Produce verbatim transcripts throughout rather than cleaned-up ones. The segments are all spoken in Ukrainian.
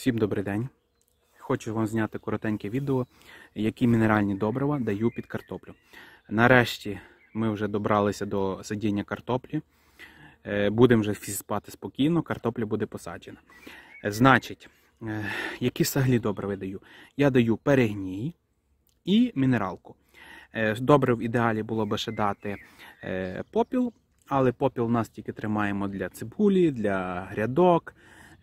Всім добрий день! Хочу вам зняти коротеньке відео, які мінеральні добрива даю під картоплю. Нарешті ми вже добралися до садіння картоплі. Будемо вже спати спокійно, картопля буде посаджена. Значить, які саглі добрива даю? Я даю перегній і мінералку. Добре в ідеалі було би ще дати попіл, але попіл у нас тільки тримаємо для цибулі, для грядок,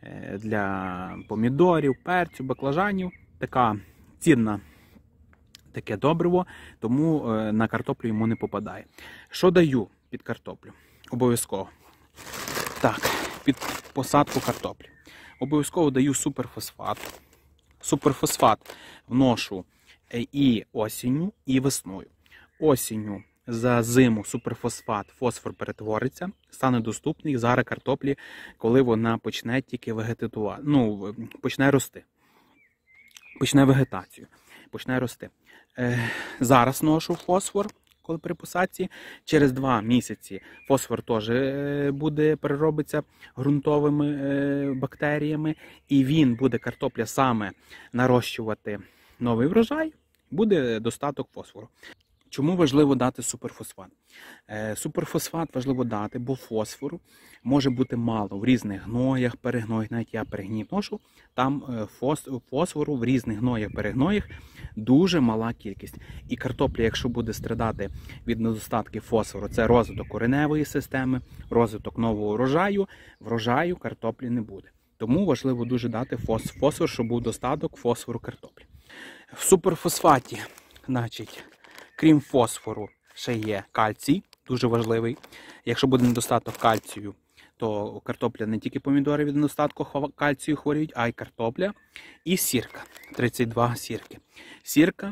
для помідорів, перцю, баклажанів. Така цінна таке добриво, тому на картоплю йому не попадає. Що даю під картоплю? Обов'язково. Так, під посадку картоплі. Обов'язково даю суперфосфат. Суперфосфат вношу і осінню, і весною. Осінню за зиму суперфосфат, фосфор перетвориться, стане доступний зараз картоплі, коли вона почне тільки вегетатувати, ну, почне рости. Почне вегетацію, почне рости. Е, зараз ношу фосфор, коли при посадці. Через два місяці фосфор теж буде переробиться ґрунтовими бактеріями, і він буде, картопля, саме нарощувати новий врожай, буде достаток фосфору. Чому важливо дати суперфосфат? Суперфосфат важливо дати, бо фосфору може бути мало в різних гноях, перегноях, навіть я перегній ношу, там фосфору в різних гноях, перегноях дуже мала кількість. І картопля, якщо буде страдати від недостатку фосфору, це розвиток кореневої системи, розвиток нового врожаю, врожаю картоплі не буде. Тому важливо дуже дати фосфор, щоб був достаток фосфору картоплі. В суперфосфаті, значить, крім фосфору, ще є кальцій, дуже важливий. Якщо буде недостаток кальцію, то картопля, не тільки помідори від недостатку кальцію хворіють, а й картопля. І сірка, тридцять два сірки. Сірка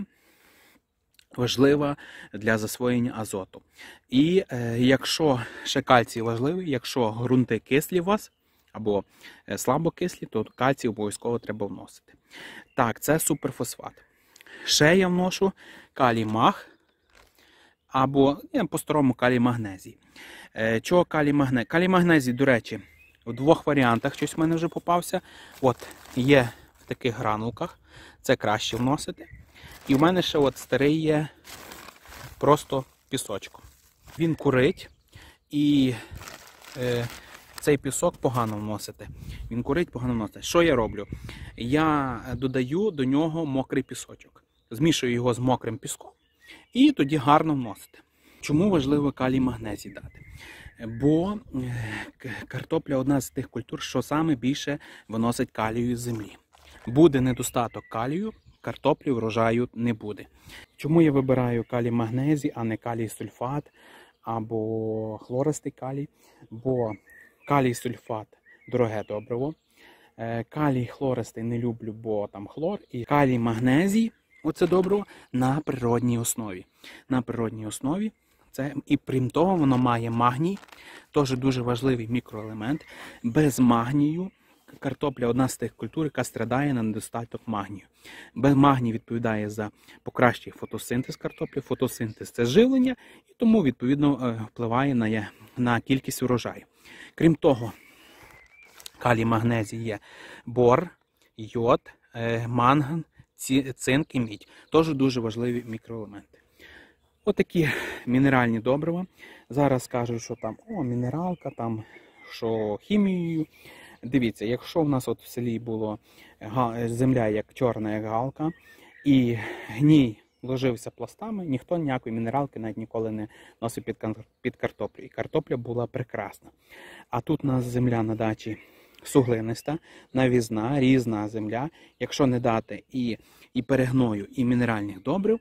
важлива для засвоєння азоту. І е, якщо ще кальцій важливий, якщо ґрунти кислі у вас, або слабокислі, то кальцій обов'язково треба вносити. Так, це суперфосфат. Ще я вношу калій-маг, або по-старому калій-магнезій. Чого калій-магнезій? Калій-магнезій, до речі, в двох варіантах щось в мене вже попався. От, є в таких гранулках, це краще вносити. І в мене ще от старий є просто пісочком. Він курить, і е, цей пісок погано вносити. Він курить, погано вносити. Що я роблю? Я додаю до нього мокрий пісочок. Змішую його з мокрим піском і тоді гарно вносити. Чому важливо калій-магнезій дати? Бо картопля одна з тих культур, що саме більше виносить калію з землі. Буде недостаток калію, картоплі врожаю не буде. Чому я вибираю калій-магнезій, а не калій-сульфат або хлористий калій? Бо калій-сульфат – дороге добриво. Калій хлористий не люблю, бо там хлор. І калій-магнезій – оце добриво на природній основі. На природній основі. Це, і крім того, воно має магній, теж дуже важливий мікроелемент. Без магнію картопля одна з тих культур, яка страдає на недостаток магнію. Без магній відповідає за покращий фотосинтез картоплі. Фотосинтез – це живлення, і тому, відповідно, впливає на, на кількість урожаю. Крім того, калій-магнезій є бор, йод, манган, цинк і мідь. Тож дуже важливі мікроелементи. Отакі мінеральні добрива. Зараз кажуть, що там о, мінералка, там, що хімією. Дивіться, якщо в нас от в селі була земля як чорна, як галка, і гній ложився пластами, ніхто ніякої мінералки навіть ніколи не носив під, під картоплю. І картопля була прекрасна. А тут у нас земля на дачі суглиниста, навізна, різна земля. Якщо не дати і, і перегною, і мінеральних добрив,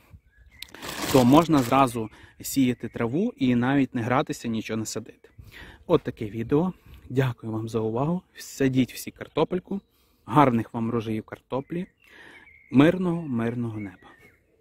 то можна зразу сіяти траву і навіть не гратися, нічого не садити. От таке відео. Дякую вам за увагу. Садіть всі картопельку. Гарних вам врожаїв картоплі. Мирного, мирного неба.